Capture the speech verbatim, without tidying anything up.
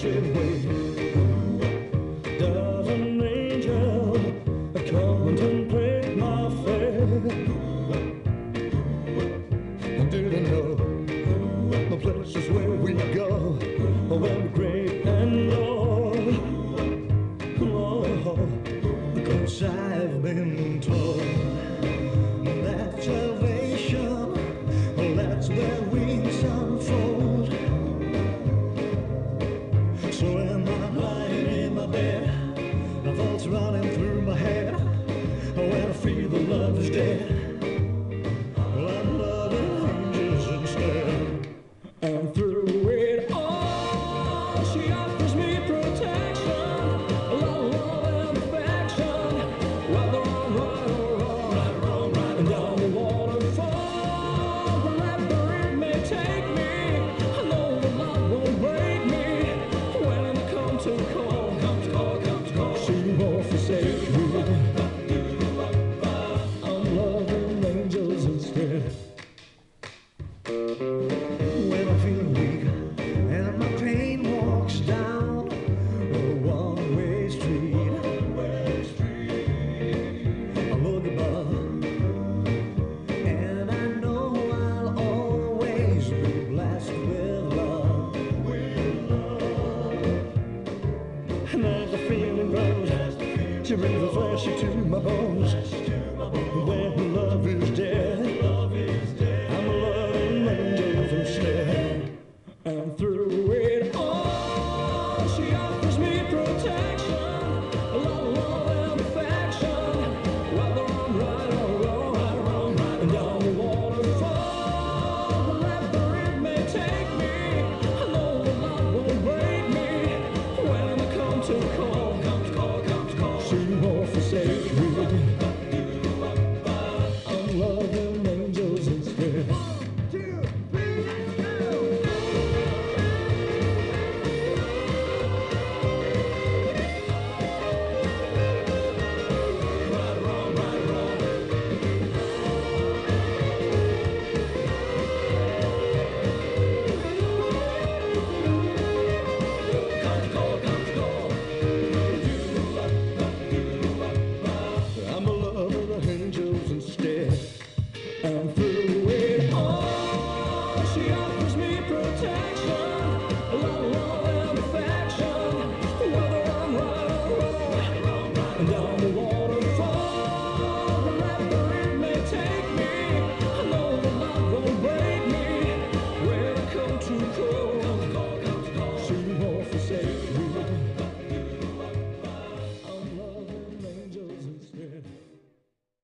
said, wait, does an angel contemplate my fate? Do they know the places where we go when we're great and low? Oh, because I've been told that salvation, that's where wings unfold. So am I lying in my bed, my thoughts running through my head, when I feel the love is dead. Well, I'm loving angels instead. And through it all, she offers me protection, love, love and affection, whether I'm right or wrong, right, wrong, right, and down the waterfall, wherever it may take me, I know the love won't break me. When I come to call, come to call, come to call, she won't forsake me. I'm loving angels instead. When I'm feeling weak and my pain walks down a one-way street, I look above and I know I'll always be blessed with love. And as the feeling grows, she brings the flesh to my bones. When love is dead, I'm loving angels instead. And through it all, she offers me protection, love, love and affection, whether I'm right or wrong, right, wrong, right, and down the waterfall, wherever it may take me, I know the love won't break me. When I come to call, come to call, come to call, she won't forsake me. I'm loving angels instead. I'm a lover of angels instead. I'm through.